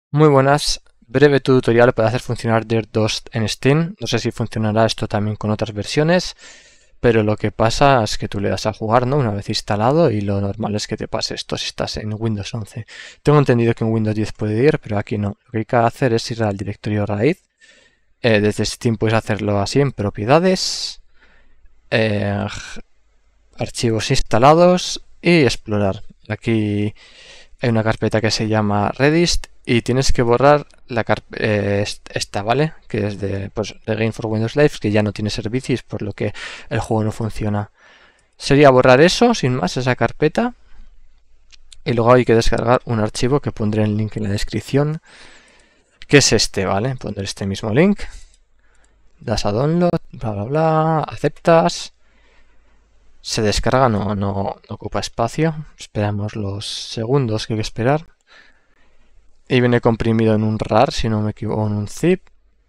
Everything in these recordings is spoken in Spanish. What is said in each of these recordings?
Muy buenas, breve tutorial para hacer funcionar Dirt 2 en Steam. No sé si funcionará esto también con otras versiones, pero lo que pasa es que tú le das a jugar, ¿no? Una vez instalado, y lo normal es que te pase esto si estás en Windows 11. Tengo entendido que en Windows 10 puede ir, pero aquí no. Lo que hay que hacer es ir al directorio raíz. Desde Steam puedes hacerlo así en propiedades, eh, archivos instalados y explorar. Aquí hay una carpeta que se llama Redist y tienes que borrar la esta, ¿vale? Que es de Game for Windows Live, que ya no tiene servicios, por lo que el juego no funciona. Sería borrar eso, sin más, esa carpeta. Y luego hay que descargar un archivo que pondré el link en la descripción, que es este, ¿vale? Pondré este mismo link. Das a download, bla bla bla, aceptas. Se descarga, no ocupa espacio. Esperamos los segundos que hay que esperar. Y viene comprimido en un RAR, si no me equivoco, en un zip.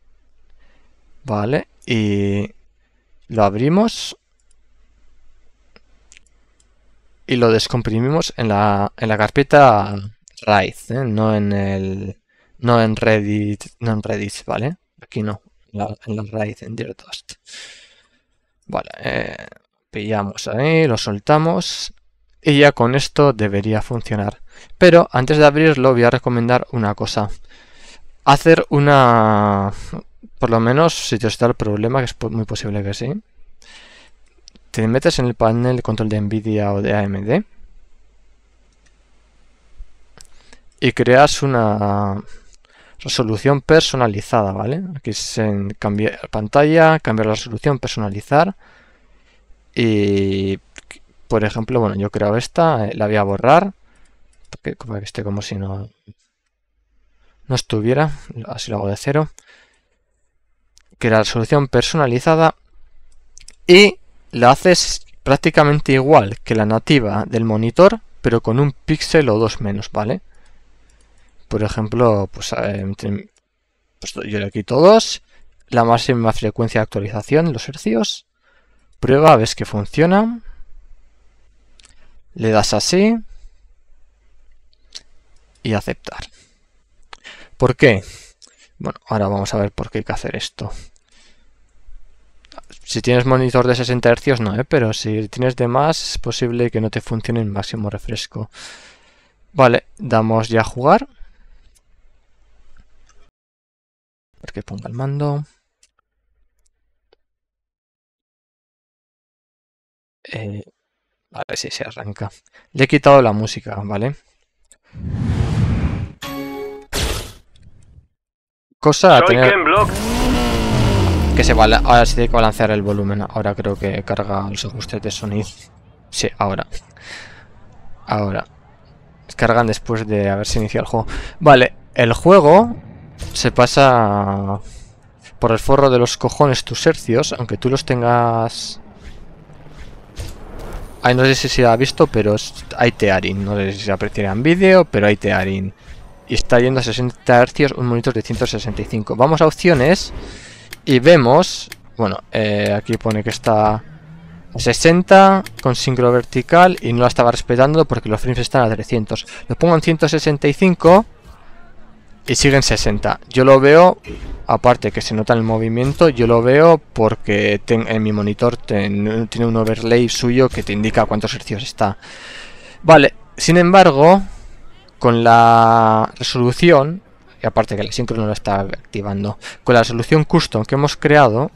Vale, y lo abrimos. Y lo descomprimimos en la carpeta raíz, ¿eh? No en Reddit, ¿vale? Aquí no, en la raíz, en Dirt2. Vale, pillamos ahí, lo soltamos y ya con esto debería funcionar. Pero antes de abrirlo voy a recomendar una cosa. Hacer una... Por lo menos si te está el problema, que es muy posible que sí. Te metes en el panel de control de Nvidia o de AMD y creas una resolución personalizada, ¿vale? Aquí es en cambiar pantalla, cambiar la resolución, personalizar. Y por ejemplo, bueno, yo creo esta, la voy a borrar para que esté como si no estuviera. Así lo hago de cero. Que la resolución personalizada y la haces prácticamente igual que la nativa del monitor, pero con un píxel o dos menos, ¿vale? Por ejemplo, pues yo le quito 2, la máxima frecuencia de actualización, los hercios, prueba, ves que funciona, le das así y aceptar. ¿Por qué? Bueno, ahora vamos a ver por qué hay que hacer esto. Si tienes monitor de 60 Hz no, pero si tienes de más es posible que no te funcione en máximo refresco. Vale, damos ya a jugar. A ver que ponga el mando. Vale, sí, se arranca. Le he quitado la música, ¿vale? Cosa a tener... Que se va, ahora sí tiene que balancear el volumen. Ahora creo que carga los ajustes de sonido. Sí, ahora. Ahora. Cargan después de haberse iniciado el juego. Vale, el juego se pasa por el forro de los cojones tus hercios, aunque tú los tengas... Ay, no sé si se ha visto, pero hay tearing. No sé si se apreciará en vídeo, pero hay tearing. Y está yendo a 60 Hz un monitor de 165. Vamos a opciones y vemos... Bueno, aquí pone que está a 60 con sincro vertical y no la estaba respetando porque los frames están a 300. Lo pongo en 165 y siguen 60. Yo lo veo, aparte que se nota el movimiento, yo lo veo porque en mi monitor tiene un overlay suyo que te indica cuántos hercios está. Vale, sin embargo, con la resolución, y aparte que la sincro no lo está activando, con la resolución custom que hemos creado,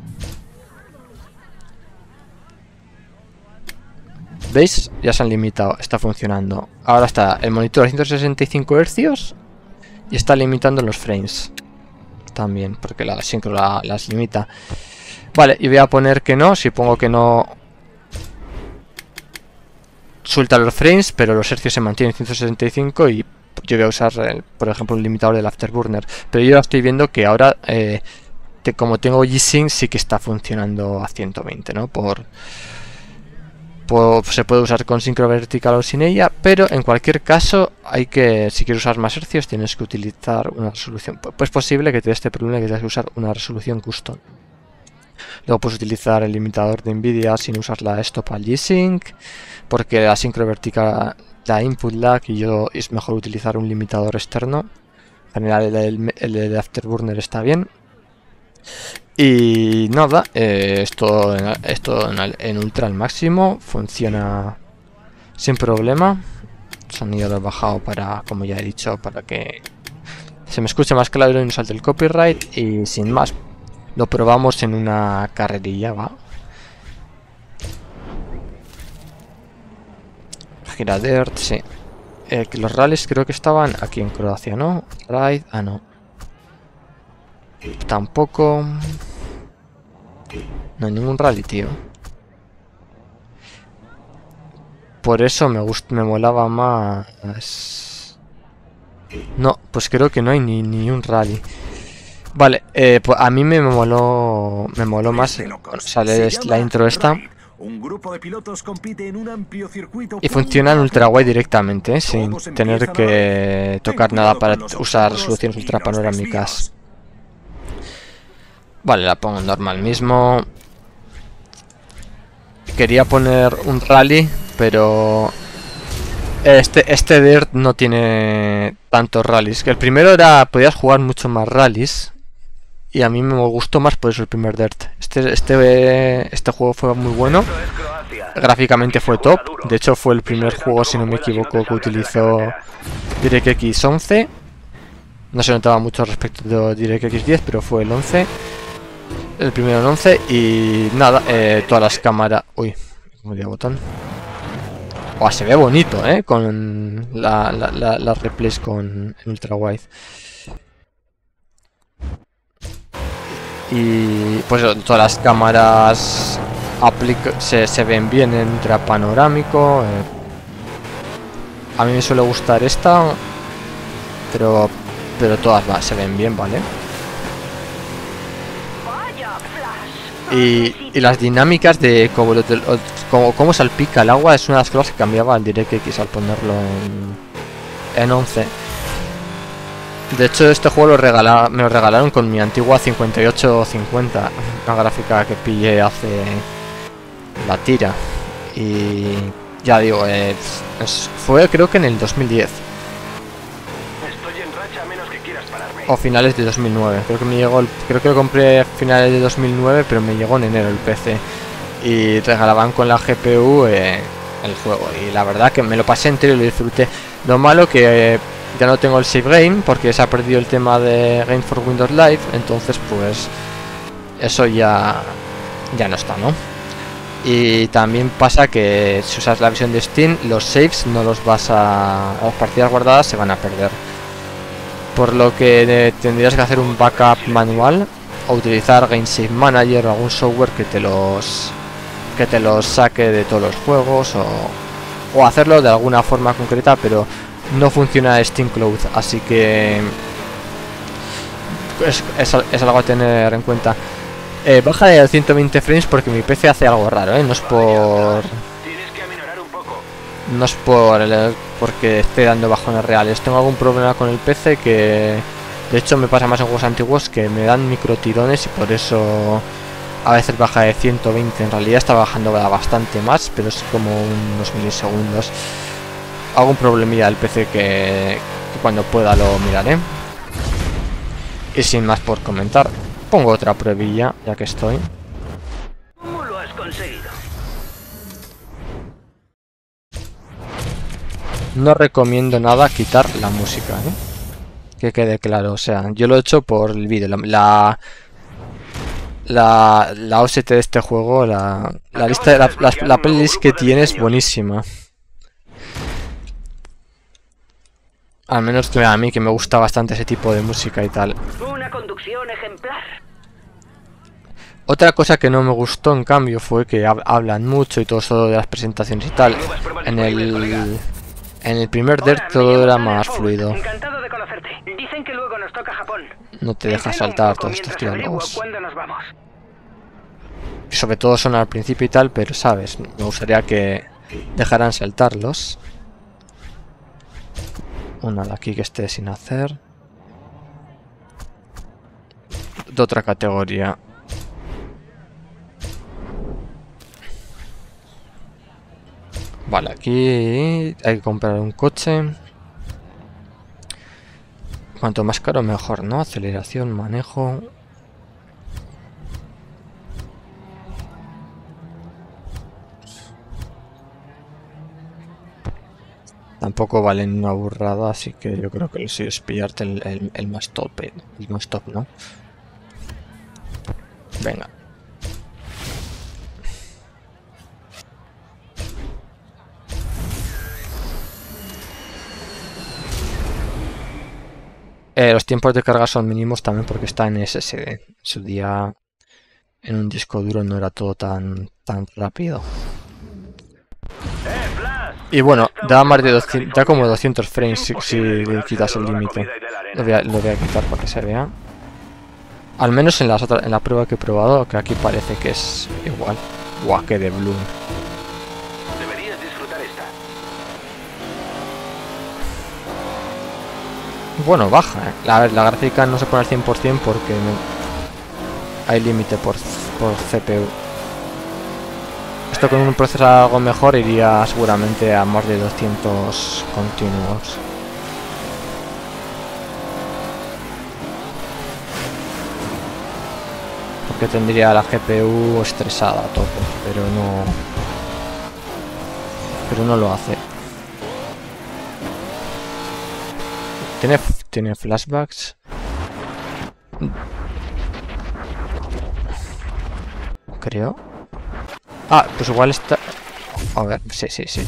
¿veis? Ya se han limitado, está funcionando. Ahora está el monitor a 165 Hz y está limitando los frames también, porque la sincro las limita. Vale, y voy a poner que no. Si pongo que no, suelta los frames, pero los hercios se mantienen en 165 y yo voy a usar, por ejemplo, un limitador del Afterburner. Pero yo estoy viendo que ahora, como tengo G-Sync, sí que está funcionando a 120, ¿no? Se puede usar con sincro vertical o sin ella, pero en cualquier caso si quieres usar más hercios tienes que utilizar una resolución. Pues es posible que te dé este problema, que tengas que usar una resolución custom. Luego puedes utilizar el limitador de Nvidia sin usar la stop al G-Sync, porque la sincro vertical da input lag y es mejor utilizar un limitador externo. En general el de Afterburner está bien. Y nada, esto en ultra al máximo, funciona sin problema. Sonido lo he bajado para, como ya he dicho, para que se me escuche más claro y no salte el copyright. Y sin más, lo probamos en una carrerilla, va. Gira Dirt, sí. Los rallies creo que estaban aquí en Croacia, ¿no? Ride, no. Tampoco. No hay ningún rally, tío. Por eso me molaba más. No, pues creo que no hay ni un rally. Vale, pues a mí me moló más. Bueno, sale la intro esta. Un grupo de pilotos compite en un amplio circuito Y funciona en ultra wide directamente, sin tener que tocar nada para usar resoluciones ultra panorámicas. Vale, la pongo en normal mismo. Quería poner un rally, pero este Dirt no tiene tantos rallies. Que el primero era, podías jugar mucho más rallies. Y a mí me gustó más por eso el primer Dirt. Este juego fue muy bueno. Gráficamente fue top. De hecho fue el primer juego, si no me equivoco, que utilizó DirectX 11. No se notaba mucho respecto de DirectX 10, pero fue el 11. El primero en 11. Y nada, todas las cámaras... Uy, me dio botón. Se ve bonito, con las replays con ultra wide. Y pues todas las cámaras se ven bien en ultra panorámico. A mí me suele gustar esta, pero todas se ven bien, ¿vale? Y las dinámicas de cómo salpica el agua es una de las cosas que cambiaba el DirectX al ponerlo en 11. De hecho, este juego me lo regalaron con mi antigua 5850, una gráfica que pillé hace la tira. Y ya digo, fue creo que en el 2010. Estoy en racha a menos que quieras pararme. O finales de 2009. Creo que lo compré a finales de 2009, pero me llegó en enero el PC. Y regalaban con la GPU el juego. Y la verdad que me lo pasé entero y lo disfruté. Lo malo que... ya no tengo el save game porque se ha perdido el tema de Game for Windows Live, entonces pues eso ya no está, ¿no? Y también pasa que si usas la versión de Steam, los saves no los vas a... las partidas guardadas se van a perder. Por lo que tendrías que hacer un backup manual o utilizar Game Save Manager o algún software que te los saque de todos los juegos o hacerlo de alguna forma concreta, pero no funciona Steam Cloud, así que es algo a tener en cuenta. Baja de 120 frames porque mi PC hace algo raro, no es por... No es porque esté dando bajones reales. Tengo algún problema con el PC que... De hecho me pasa más en juegos antiguos que me dan microtirones y por eso a veces baja de 120. En realidad está bajando bastante más, pero es como unos milisegundos. Algún problemilla del PC que cuando pueda lo miraré. Y sin más por comentar, pongo otra pruebilla ya que estoy. ¿Cómo lo has conseguido? No recomiendo nada quitar la música, que quede claro. O sea, yo lo he hecho por el vídeo. La OST de este juego, la lista de la playlist que tiene es buenísima. Al menos que a mí, que me gusta bastante ese tipo de música y tal. Una conducción ejemplar. Otra cosa que no me gustó, en cambio, fue que hablan mucho y todo eso de las presentaciones y tal. En el primer Dirt todo era más fluido. Encantado de conocerte. Dicen que luego nos toca Japón. No te deja saltar todos estos diálogos. ¿Cuándo nos vamos? Y sobre todo son al principio y tal, pero sabes, me gustaría que dejaran saltarlos. Una de aquí que esté sin hacer. De otra categoría. Vale, aquí hay que comprar un coche. Cuanto más caro mejor, ¿no? Aceleración, manejo. Tampoco valen una burrada, así que yo creo que lo sí es pillarte el más top, el más top, ¿no? Venga. Los tiempos de carga son mínimos también porque está en SSD. En su día en un disco duro no era todo tan rápido. Y bueno, da más de 200, da como 200 frames si quitas el límite. Lo voy a quitar para que se vea. Al menos en la prueba que he probado, que aquí parece que es igual. Guau, que de Bloom. Deberías disfrutar esta. Bueno, baja, ¿eh? La gráfica no se pone al 100% porque hay límite por CPU. Esto con un procesador algo mejor iría seguramente a más de 200 continuos. Porque tendría la GPU estresada a tope, pero no lo hace. Tiene flashbacks. Creo. Ah, pues igual está... A ver, sí.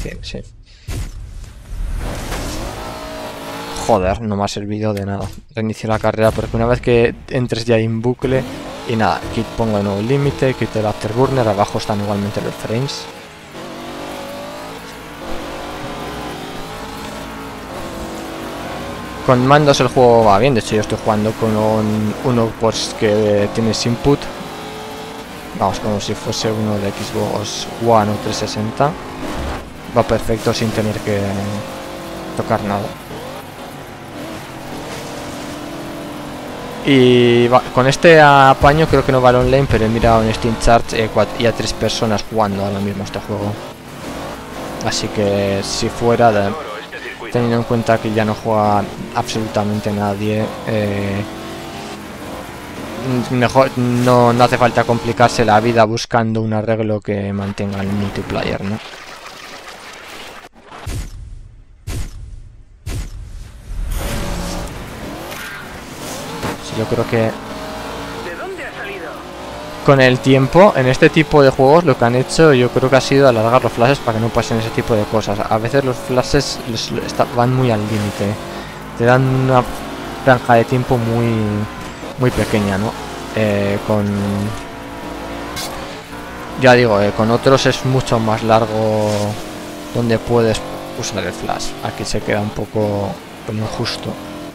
Joder, no me ha servido de nada. Reinicio la carrera porque una vez que entres ya en bucle y nada, pongo de nuevo el límite, quito el afterburner, abajo están igualmente los frames. Con mandos el juego va bien, de hecho yo estoy jugando con uno pues que tienes input. Vamos, como si fuese uno de Xbox One o 360. Va perfecto sin tener que tocar nada. Y con este apaño creo que no va al online, pero he mirado en Steam Charts y a 3 personas jugando ahora mismo este juego. Así que si fuera, teniendo en cuenta que ya no juega absolutamente nadie, mejor no hace falta complicarse la vida buscando un arreglo que mantenga el multiplayer, ¿no? Sí, yo creo que ¿De dónde ha salido? con el tiempo en este tipo de juegos lo que han hecho yo creo que ha sido alargar los flashes para que no pasen ese tipo de cosas. A veces los flashes van muy al límite, te dan una franja de tiempo muy pequeña, ¿no? Ya digo, con otros es mucho más largo donde puedes usar el flash. Aquí se queda un poco injusto.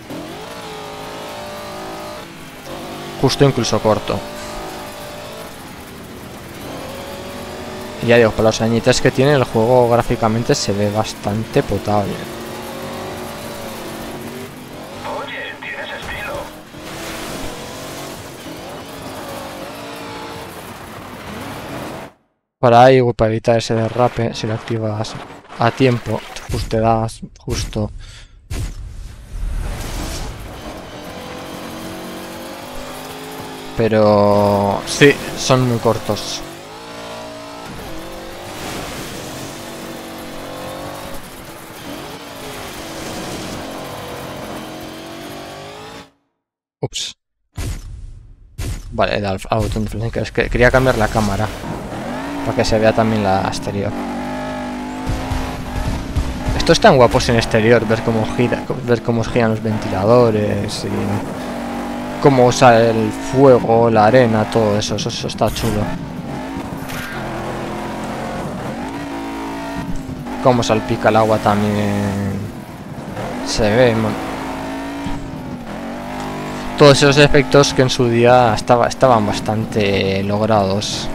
Justo incluso corto. Y ya digo, por los añitos que tiene el juego gráficamente se ve bastante potable. Oye, tienes estilo. Para ahí, para evitar ese derrape, si lo activas a tiempo, justo te das justo. Pero sí, son muy cortos. Ups. Vale, he dado al botón de flash. Es que quería cambiar la cámara para que se vea también la exterior. Esto es tan guapo en exterior, ver cómo giran los ventiladores y cómo usa el fuego, la arena, todo eso está chulo. Cómo salpica el agua también se ve. Todos esos efectos que en su día estaban bastante logrados.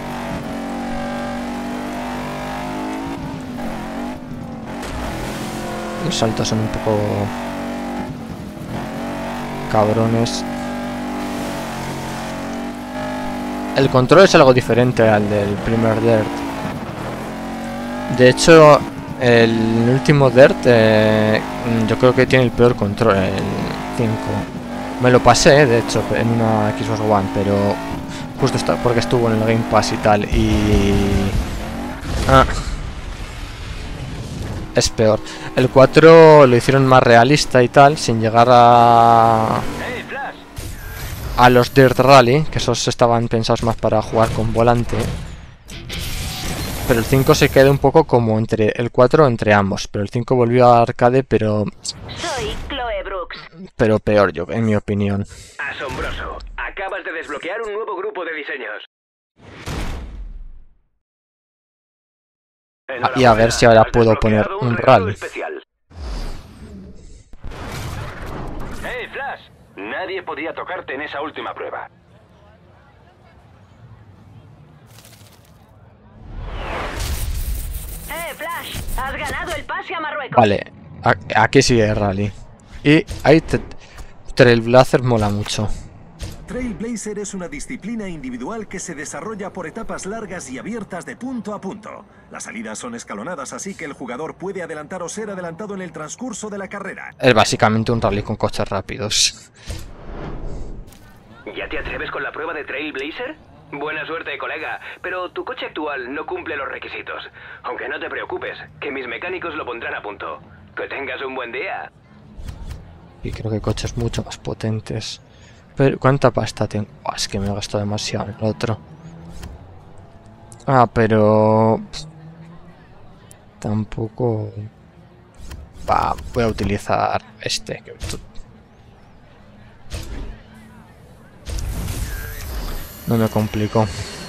Los saltos son un poco cabrones. El control es algo diferente al del primer Dirt. De hecho, el último Dirt yo creo que tiene el peor control. 5. Me lo pasé, de hecho, en una Xbox One, pero justo porque estuvo en el Game Pass y tal, y... es peor. El 4 lo hicieron más realista y tal, sin llegar a los Dirt Rally, que esos estaban pensados más para jugar con volante. Pero el 5 se queda un poco como entre el 4 entre ambos. Pero el 5 volvió a arcade, pero... Soy Chloe Brooks. Pero peor, yo, en mi opinión. Asombroso. Acabas de desbloquear un nuevo grupo de diseños. Y a ver si ahora puedo poner un rally. Especial. ¡Hey, Flash! Nadie podía tocarte en esa última prueba. Flash, has ganado el pase a Marruecos. Vale, aquí sigue el rally. Y ahí Trailblazer mola mucho. Trailblazer es una disciplina individual que se desarrolla por etapas largas y abiertas de punto a punto. Las salidas son escalonadas, así que el jugador puede adelantar o ser adelantado en el transcurso de la carrera. Es básicamente un rally con coches rápidos. ¿Ya te atreves con la prueba de Trailblazer? Buena suerte, colega, pero tu coche actual no cumple los requisitos. Aunque no te preocupes, que mis mecánicos lo pondrán a punto. Que tengas un buen día. Y creo que coches mucho más potentes. Pero, ¿cuánta pasta tengo? Oh, es que me gasto demasiado en el otro. Pero... tampoco... voy a utilizar este. No me complicó.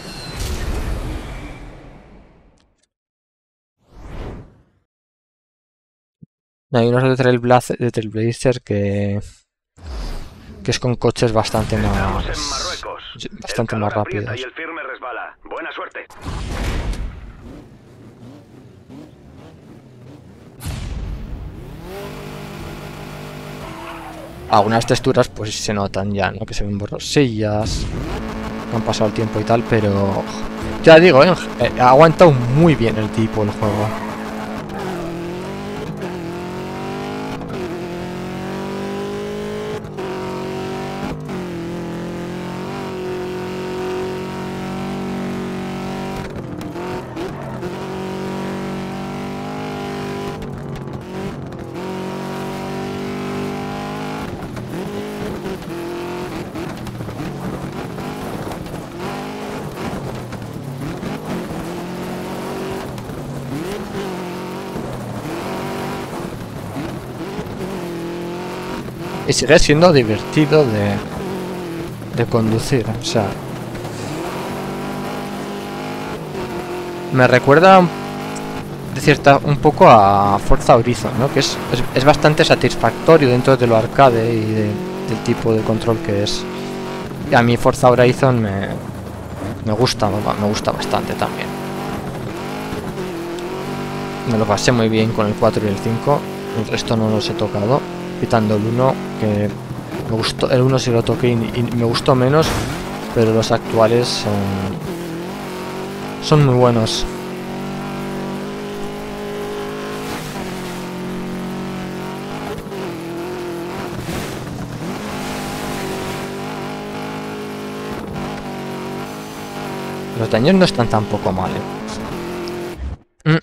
No, hay unos de Trailblazer que es con coches bastante más rápidos. Y el firme resbala. Buena suerte. Algunas texturas pues se notan ya, ¿no? Que se ven borrosillas, han pasado el tiempo y tal, pero ya digo, ha aguantado muy bien el tipo el juego. Y sigue siendo divertido de conducir, o sea... Me recuerda un poco a Forza Horizon, ¿no? Que es bastante satisfactorio dentro de lo arcade y del tipo de control que es. Y a mí Forza Horizon me gusta bastante también. Me lo pasé muy bien con el 4 y el 5, el resto no los he tocado. Quitando el 1, que me gustó, el 1 sí lo toqué y me gustó menos, pero los actuales son muy buenos. Los daños no están tampoco mal, ¿eh?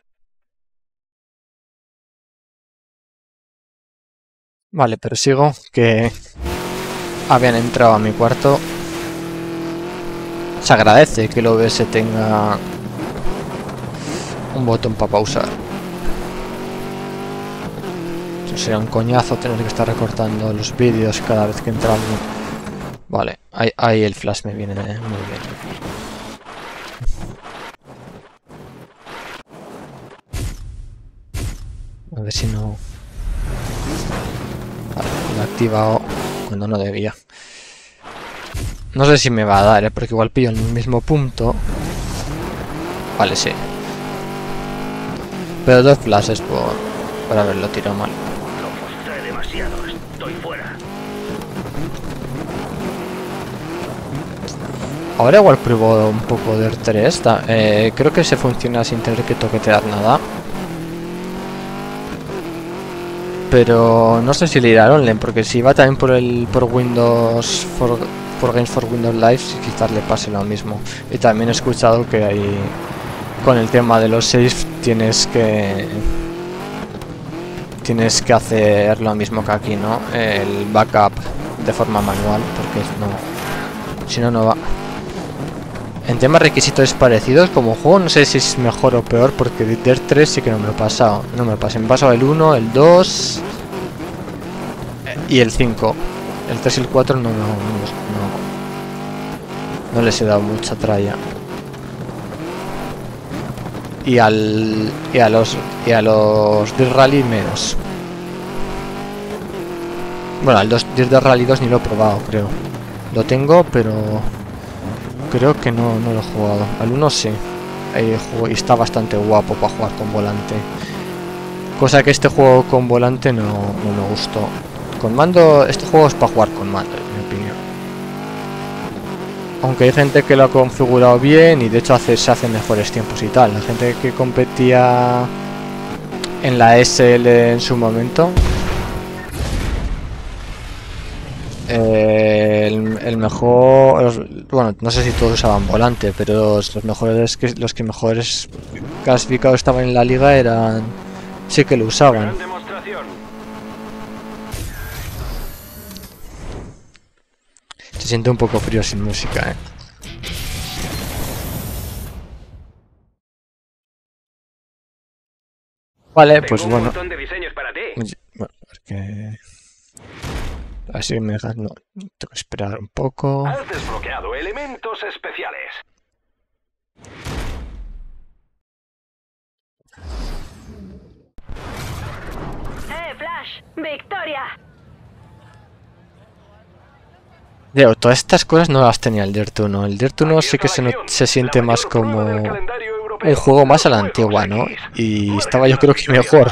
Vale, pero sigo, que habían entrado a mi cuarto. Se agradece que el OBS tenga un botón para pausar. Eso sería un coñazo tener que estar recortando los vídeos cada vez que entra alguien. Vale, ahí el flash me viene muy bien. A ver si no... Vale, lo he activado cuando no debía. No sé si me va a dar, porque igual pillo en el mismo punto. Vale, sí. Pero 2 flashes por haberlo tirado mal. Lo mostré demasiado, estoy fuera. Ahora igual pruebo un poco de 3. Creo que se funciona sin tener que toquetear nada. Pero no sé si le irá al online, porque si va también por Windows, por Games for Windows Live, quizás le pase lo mismo. Y también he escuchado que ahí, con el tema de los saves, tienes que hacer lo mismo que aquí, ¿no? El backup de forma manual, porque si no, no va. En temas requisitos parecidos, como juego, no sé si es mejor o peor, porque Dirt 3 sí que no me lo he pasado. No me lo pasé. Me he pasado el 1, el 2 y el 5. El 3 y el 4 no les he dado mucha tralla. Y a los Dirt Rally menos. Bueno, al Dirt Rally 2 ni lo he probado, creo. Lo tengo, pero creo que no lo he jugado. Al 1 sí. Y está bastante guapo para jugar con volante. Cosa que este juego con volante no me gustó. Con mando, este juego es para jugar con mando, en mi opinión. Aunque hay gente que lo ha configurado bien y de hecho se hacen mejores tiempos y tal. La gente que competía en la SL en su momento, el mejor, bueno, no sé si todos usaban volante, pero los que mejores clasificados estaban en la liga eran, sí que lo usaban. Se siente un poco frío sin música, Vale, pues Tengo bueno. un montón de diseños para ti. Bueno, porque así me dejas, no, tengo que esperar un poco. Has desbloqueado elementos especiales. Flash! ¡Victoria! Digo, todas estas cosas no las tenía el Dirt 1. El Dirt 1 sí que se siente más como un juego más a la antigua, ¿no? Y estaba yo creo que mejor.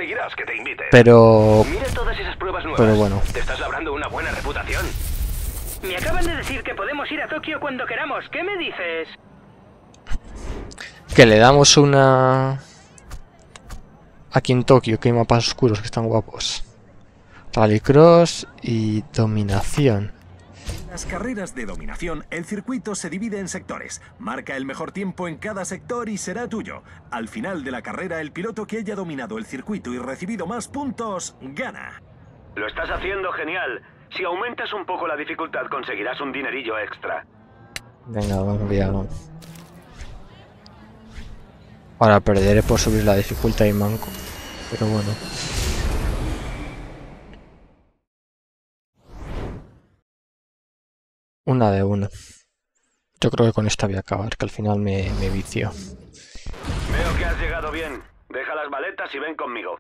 Pero Mira todas esas pruebas nuevas. Pero bueno. Te estás labrando una buena reputación. Me acaban de decir que podemos ir a Tokio cuando queramos. ¿Qué me dices? que le damos una... Aquí en Tokio, que hay mapas oscuros que están guapos. Rallycross y dominación. En las carreras de dominación, el circuito se divide en sectores. Marca el mejor tiempo en cada sector y será tuyo. Al final de la carrera, el piloto que haya dominado el circuito y recibido más puntos, gana. Lo estás haciendo genial. Si aumentas un poco la dificultad, conseguirás un dinerillo extra. Venga, vamos ya. Ahora perderé por subir la dificultad y manco. Pero bueno. Una de una. Yo creo que con esta voy a acabar, que al final me vicio. Veo que has llegado bien. Deja las maletas y ven conmigo.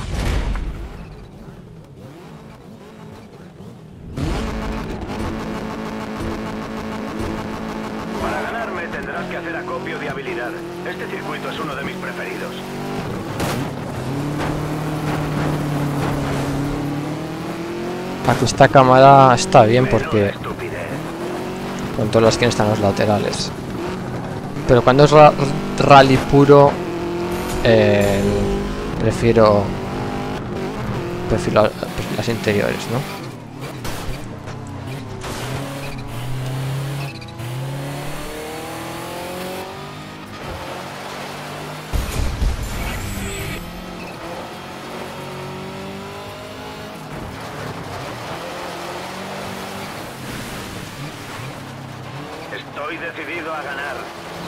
Para ganarme tendrás que hacer acopio de habilidad. Este circuito es uno de mis preferidos. Aquí esta cámara está bien porque Menuda estupidez. con todas las que están los laterales. Pero cuando es rally puro, prefiero las interiores, ¿no? Estoy decidido a ganar.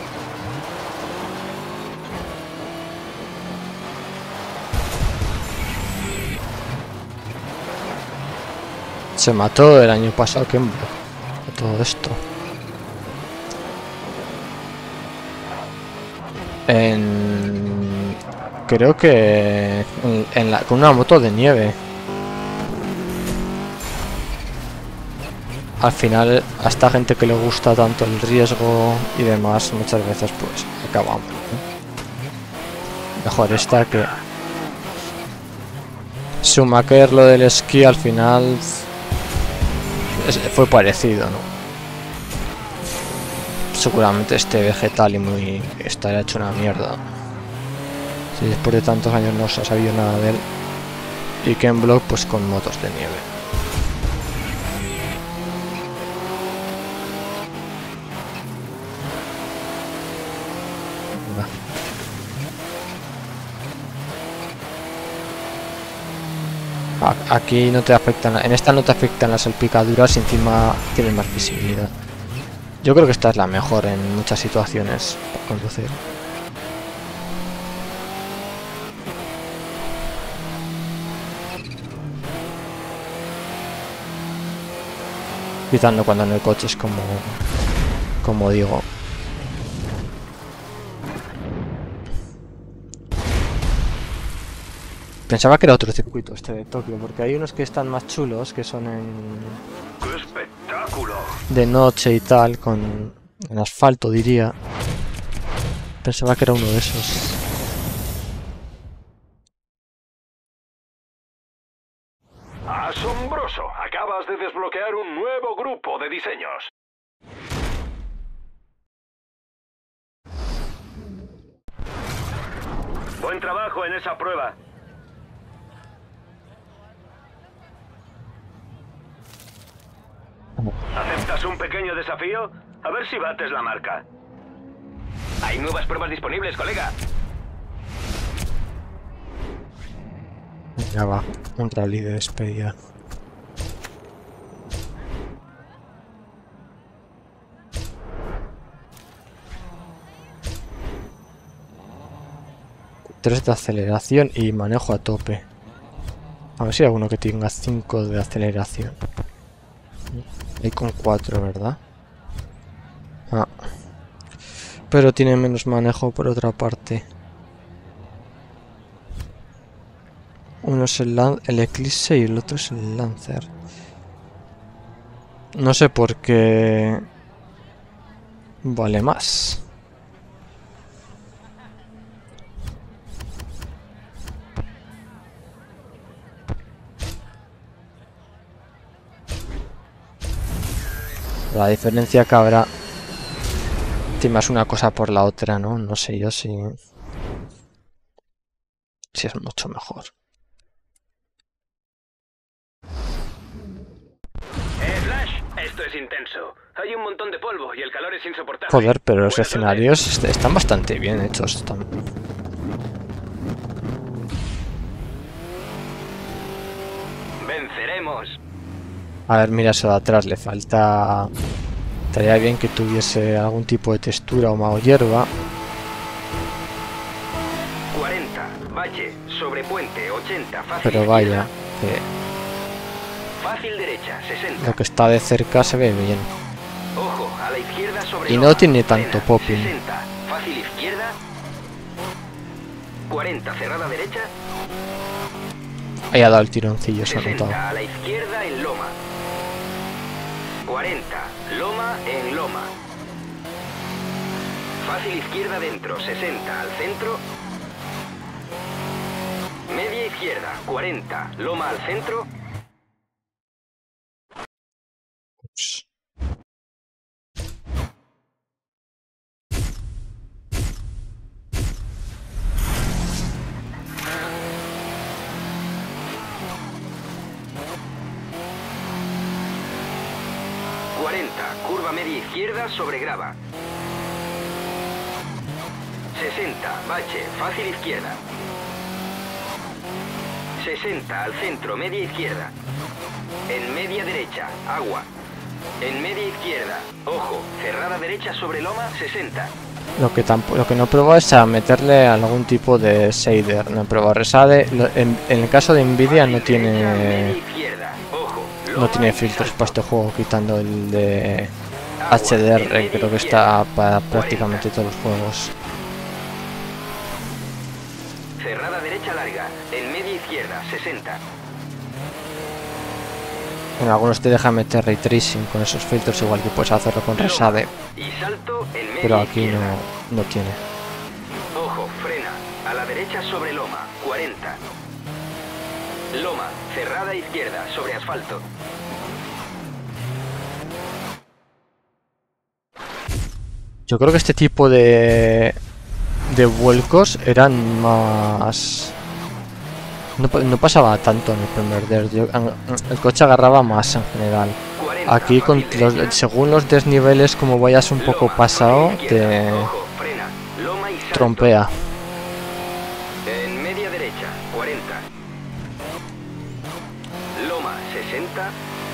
Se mató el año pasado Kembo. Todo esto. Creo que con una moto de nieve. Al final, a esta gente que le gusta tanto el riesgo y demás, muchas veces pues acabamos, ¿no? Mejor esta que... Schumacher, lo del esquí al final fue parecido, ¿no? Seguramente este vegetal y muy estará hecho una mierda. Si después de tantos años no se ha sabido nada de él. Y Ken Block pues con motos de nieve. Aquí no te afectan, en esta no te afectan las salpicaduras y encima tienes más visibilidad. Yo creo que esta es la mejor en muchas situaciones para conducir. Quitando cuando en el coche es como digo. Pensaba que era otro circuito este de Tokio, porque hay unos que están más chulos, que son ¡Qué espectáculo! de noche y tal, en asfalto diría. Pensaba que era uno de esos. ¡Asombroso! Acabas de desbloquear un nuevo grupo de diseños. Buen trabajo en esa prueba. ¿Aceptas un pequeño desafío? A ver si bates la marca. Hay nuevas pruebas disponibles, colega. Ya va, un rally de despedida. Tres de aceleración y manejo a tope. A ver si hay alguno que tenga 5 de aceleración. Hay con 4, ¿verdad? Ah. Pero tiene menos manejo por otra parte. Uno es el Eclipse y el otro es el Lancer. No sé por qué vale más. La diferencia que habrá, encima es una cosa por la otra, ¿no? No sé yo si es mucho mejor. Flash, esto es intenso. Hay un montón de polvo y el calor es insoportable. Joder, pero los Buena suerte. escenarios están bastante bien hechos también. Venceremos. A ver, mira eso de atrás, le falta... Estaría bien que tuviese algún tipo de textura o hierba. 40, valle, sobre puente, 80, fácil. Pero vaya, Fácil derecha, 60. lo que está de cerca se ve bien. Ojo, a la izquierda sobre Y loma, no tiene tanto frena, popping. 60, fácil izquierda. 40, cerrada derecha. Ahí ha dado el tironcillo, se ha 60, notado. a la izquierda en loma. 40, loma en loma. Fácil izquierda dentro, 60 al centro. Media izquierda, 40, loma al centro. Ups. Curva media izquierda sobre grava. 60, bache, fácil izquierda. 60 al centro, media izquierda. En media derecha, agua. En media izquierda, ojo, cerrada derecha sobre loma, 60. Lo que no he probado es a meterle algún tipo de shader. No he probado Resade. En el caso de Nvidia no tiene filtros para este juego, quitando el de HDR, creo que está para prácticamente todos los juegos. Cerrada derecha larga, en media izquierda, 60. En algunos te deja meter ray tracing con esos filtros, igual que puedes hacerlo con Resade, Y salto en media pero aquí izquierda. no tiene. Ojo, frena, a la derecha sobre loma, 40. Loma, cerrada izquierda, sobre asfalto. Yo creo que este tipo de vuelcos eran más No pasaba tanto en el primer dirt. El coche agarraba más en general. 40, Aquí, con fácil derecha. según los desniveles, como vayas un poco Loma, pasado, fácil izquierda, te ojo, frena, loma y salto. trompea. En media derecha, 40. Loma, 60.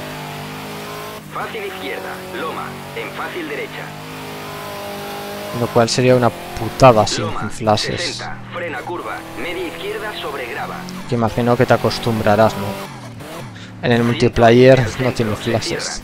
Fácil izquierda, loma, en fácil derecha. Lo cual sería una putada sin Loma, flashes. 60. Frena curva, media izquierda sobre grava. Que imagino que te acostumbrarás, ¿no? En el multiplayer no tiene flashes.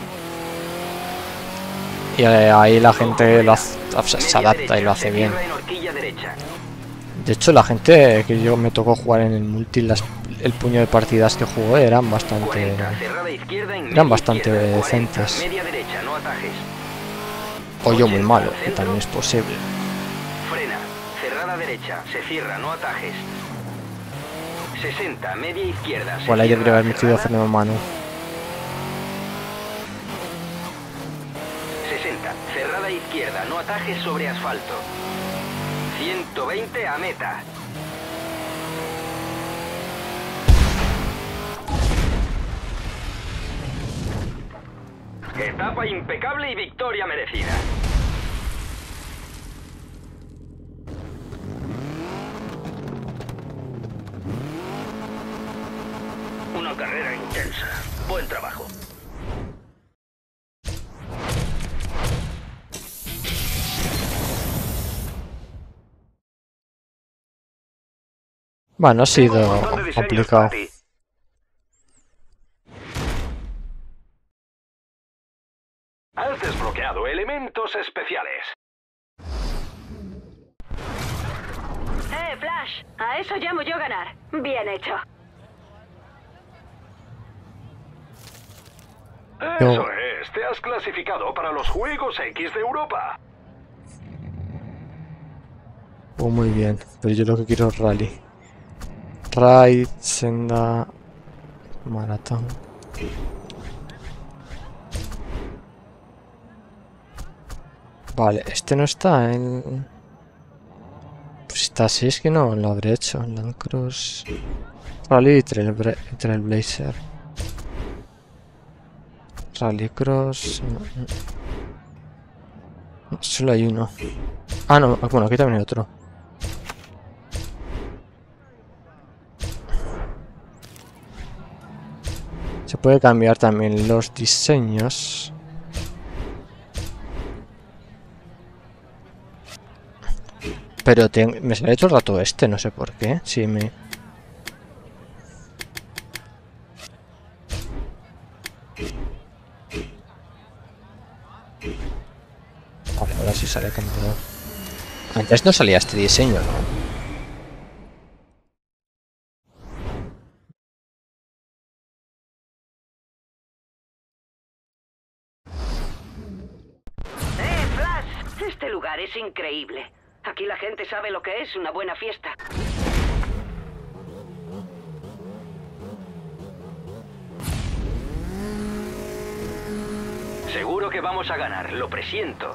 Y ahí la gente se adapta y lo hace bien. En horquilla derecha. De hecho, la gente que yo me tocó jugar en el multi, el puño de partidas que jugué eran 40, cerrada izquierda en eran media bastante izquierda, 40, decentes. media derecha, no atajes. O yo muy 80 malo, al que centro. también es posible. Frena, cerrada derecha, se cierra, no atajes. 60, media izquierda. Se Igual ahí cierra, debería haber metido cerrada. freno en mano. 60, cerrada izquierda, no atajes sobre asfalto. 120 a meta. Etapa impecable y victoria merecida. Una carrera intensa. Buen trabajo. Bueno, ha Tengo un sido montón de diseños complicado. para ti. Has desbloqueado elementos especiales. Flash, a eso llamo yo ganar. Bien hecho. Eso es, te has clasificado para los Juegos X de Europa. Oh, muy bien, pero yo lo que quiero es rally. Raid, senda, maratón. Vale, este no está en... Pues está así, es que no lo habré hecho. Landcross, Rally y Trailblazer. Rallycross... No, solo hay uno. Ah, no, bueno, aquí también hay otro. Se puede cambiar también los diseños. Pero me sale todo el rato este, no sé por qué. Sí, me... Vale, ahora sí sale cambiado. Antes no salía este diseño, ¿no? Flash, este lugar es increíble. Aquí la gente sabe lo que es una buena fiesta. Seguro que vamos a ganar, lo presiento.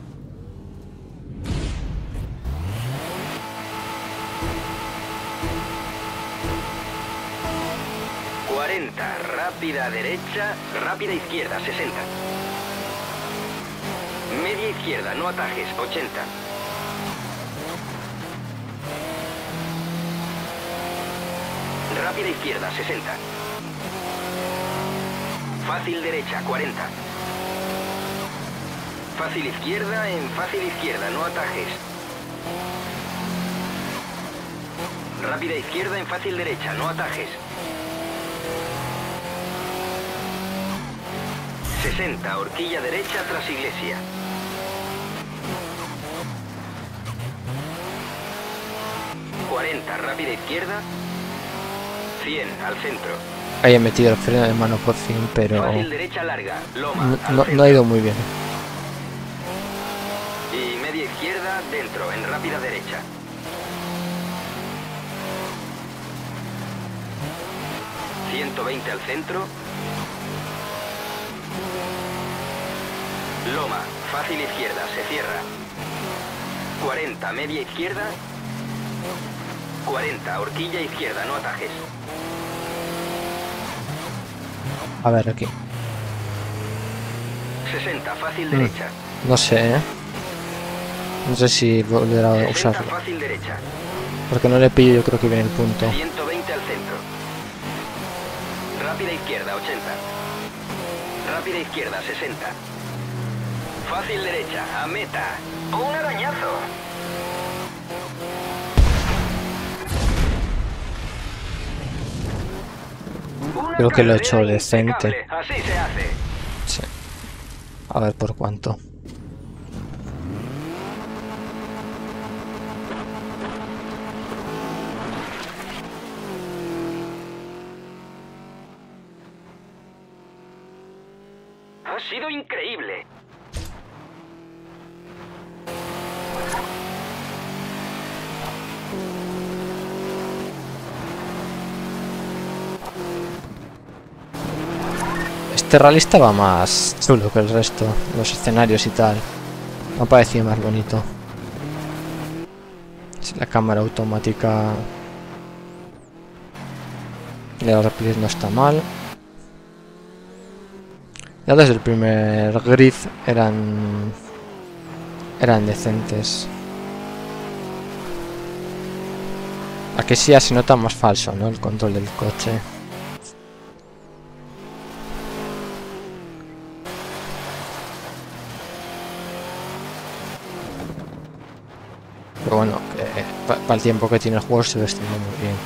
Rápida derecha, rápida izquierda, 60. Media izquierda, no atajes, 80. Rápida izquierda, 60. Fácil derecha, 40. Fácil izquierda en fácil izquierda, no atajes. Rápida izquierda en fácil derecha, no atajes. 60, horquilla derecha tras iglesia. Rápida izquierda. 100 al centro. Ahí he metido el freno de mano por fin, pero Fácil derecha larga, loma. no ha ido muy bien. Y media izquierda dentro, en rápida derecha. ...120 al centro. Loma, fácil izquierda, se cierra. 40, media izquierda. 40, horquilla izquierda, no atajes. A ver, aquí. 60, fácil derecha. No sé, ¿eh? No sé si volverá a 60, usarlo. fácil derecha. Porque no le pillo, yo creo que viene el punto. 120 al centro. Rápida izquierda, 80. Rápida izquierda, 60. Fácil derecha, a meta. ¡Un arañazo! Creo que lo he hecho carrera decente. impecable. Así se hace. Sí. A ver por cuánto. Ha sido increíble. Este rally estaba más chulo que el resto, los escenarios y tal. Me ha parecido más bonito. La cámara automática de los replays no está mal. Ya desde el primer grid eran decentes. Aquí sí ya se nota más falso, ¿no? El control del coche. Pero bueno, para el tiempo que tiene el juego se ve muy bien.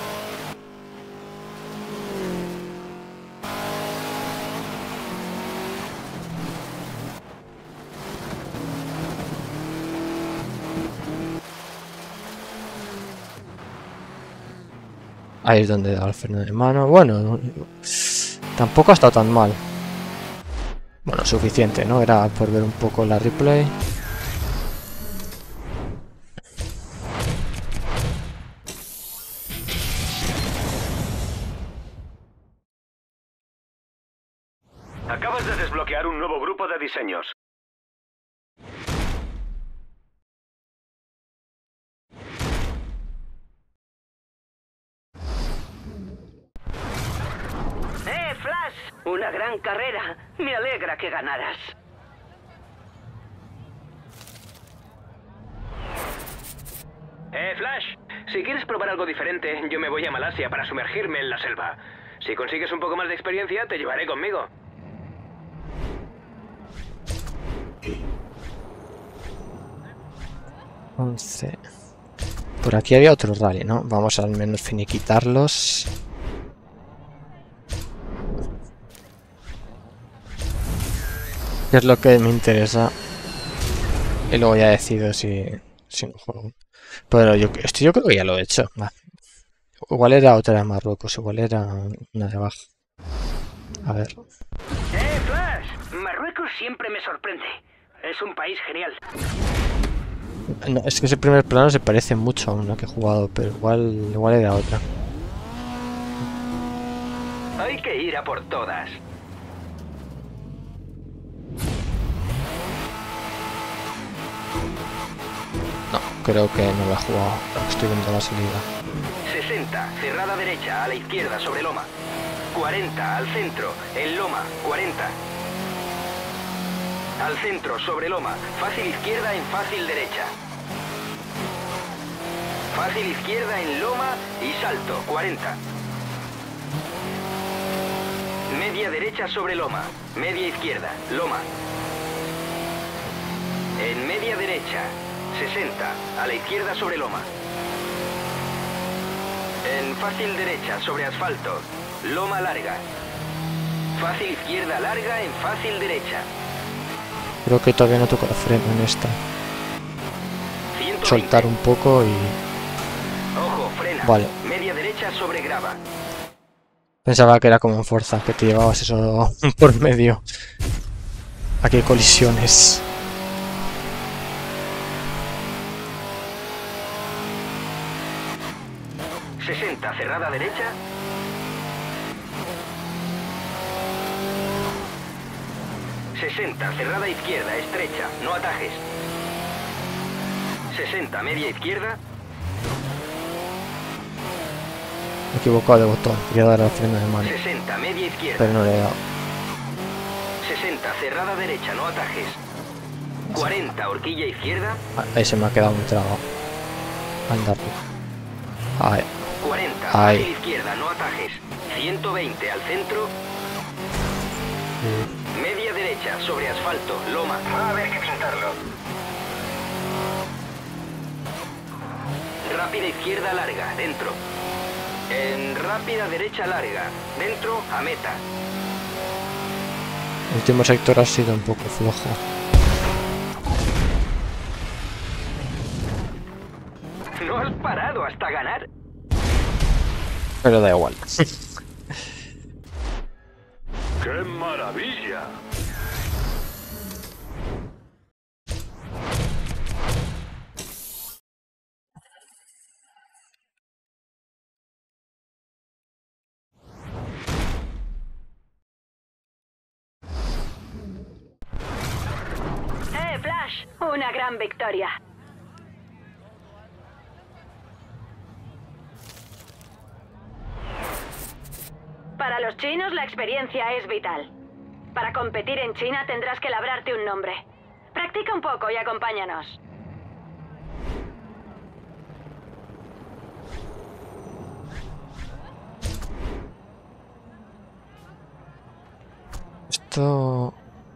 Ahí es donde da el freno de mano. Bueno, tampoco ha estado tan mal. Bueno, suficiente, ¿no? Era por ver un poco la replay. Acabas de desbloquear un nuevo grupo de diseños. Flash! Una gran carrera. Me alegra que ganaras. Flash, si quieres probar algo diferente, yo me voy a Malasia para sumergirme en la selva. Si consigues un poco más de experiencia, te llevaré conmigo. 11. Por aquí había otro rally, ¿no? Vamos al menos finiquitarlos. Que es lo que me interesa. Y luego ya decido si no juego. Pero esto yo creo que ya lo he hecho. Va. Igual era otra de Marruecos, igual era una de abajo. A ver. Flash! Marruecos siempre me sorprende. Es un país genial. No, es que ese primer plano se parece mucho a una que he jugado, pero igual era otra. Hay que ir a por todas. No, creo que no la he jugado. Estoy viendo la salida. 60, cerrada derecha, a la izquierda, sobre loma. 40, al centro, en loma, 40. Al centro, sobre loma, fácil izquierda en fácil derecha. Fácil izquierda en loma y salto, 40. Media derecha sobre loma, media izquierda, loma. En media derecha, 60, a la izquierda sobre loma. En fácil derecha sobre asfalto, loma larga. Fácil izquierda larga en fácil derecha. Creo que todavía no toco el freno en esta. 120. Soltar un poco y... Ojo, frena. Vale. Media derecha sobre grava. Pensaba que era como en Forza, que te llevabas eso por medio. Aquí hay colisiones. Cerrada derecha. Cerrada izquierda, estrecha, no atajes. 60, media izquierda. he equivocado de botón. Quería dar al freno de mano, 60, media izquierda. pero no le he dado. 60, cerrada derecha, no atajes. 40, horquilla izquierda. Ahí se me ha quedado muy trabado. Andar. Ahí. 40, Ahí. ágil izquierda, no atajes. 120 al centro. Media derecha, sobre asfalto, loma. Va a haber que pintarlo. Rápida izquierda larga, dentro. En rápida derecha larga, dentro a meta. El último sector ha sido un poco flojo. No has parado hasta ganar. Pero da igual. ¡Qué maravilla! Flash! Una gran victoria. Para los chinos la experiencia es vital. Para competir en China tendrás que labrarte un nombre. Practica un poco y acompáñanos. Esto...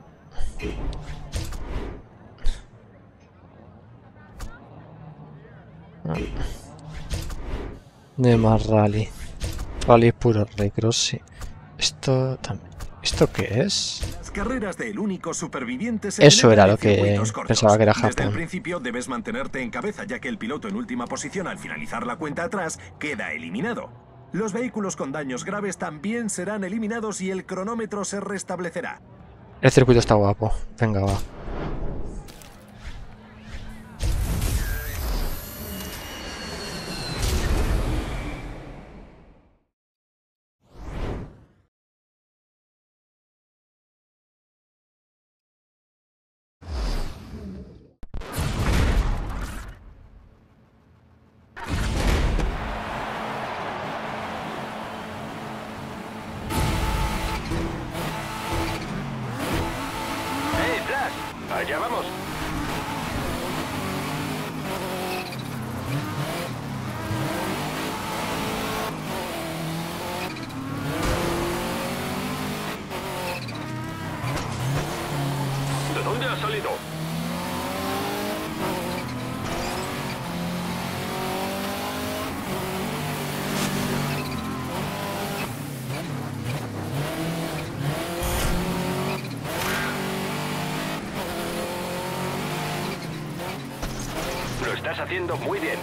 De más rally. Rally puro Rallycross, sí. Esto también. ¿Esto qué es? Las carreras del único superviviente se Eso era celebran lo en que circuitos cortos. pensaba que era Desde el Japón. principio debes mantenerte en cabeza, ya que el piloto en última posición al finalizar la cuenta atrás queda eliminado. Los vehículos con daños graves también serán eliminados y el cronómetro se restablecerá. El circuito está guapo. Venga, va. Flash! ¡Allá vamos! ¿De dónde ha salido? Lo estás haciendo muy bien.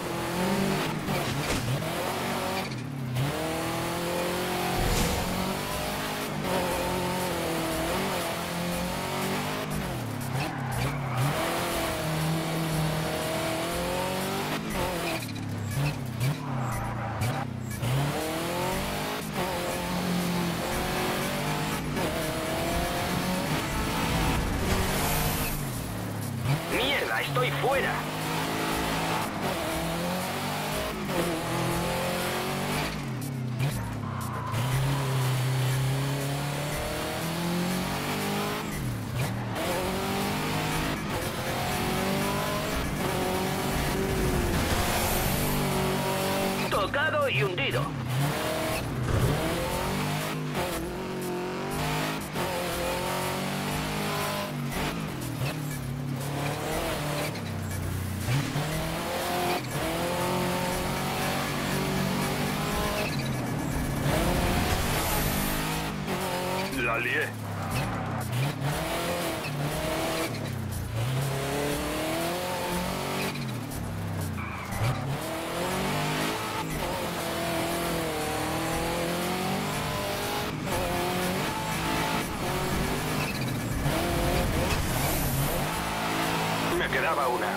¡Mierda! ¡Estoy fuera! Tocado y hundido. La lié. Me quedaba una.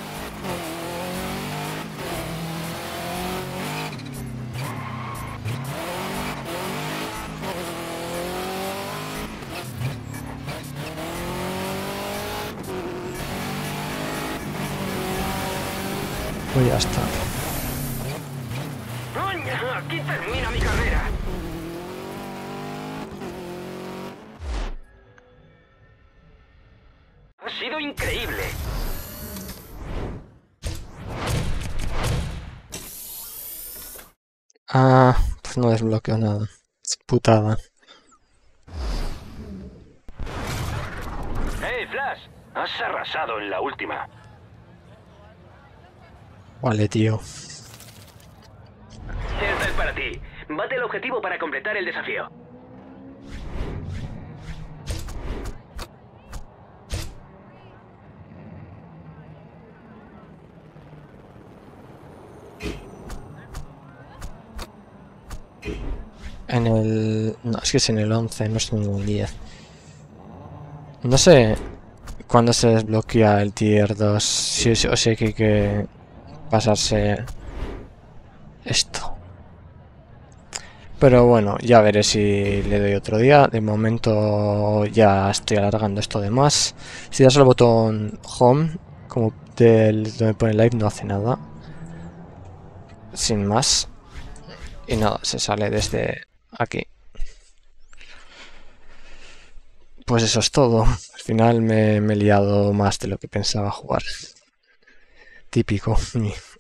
Pues ya está. ¡Coño! Aquí termina mi carrera. Ha sido increíble. Ah, pues no desbloqueo nada. Es putada. ¡Hey, Flash! Has arrasado en la última. Vale, tío. Esta es para ti. Bate el objetivo para completar el desafío. En el... No, es que es en el 11, no es en el 10. No sé cuándo se desbloquea el tier 2. Sí, o sea que hay que pasarse esto. Pero bueno, ya veré si le doy otro día. De momento ya estoy alargando esto de más. Si das al botón Home, como donde pone Live, no hace nada. Sin más. Y nada, se sale desde aquí. Pues eso es todo. Al final me he liado más de lo que pensaba jugar. Típico.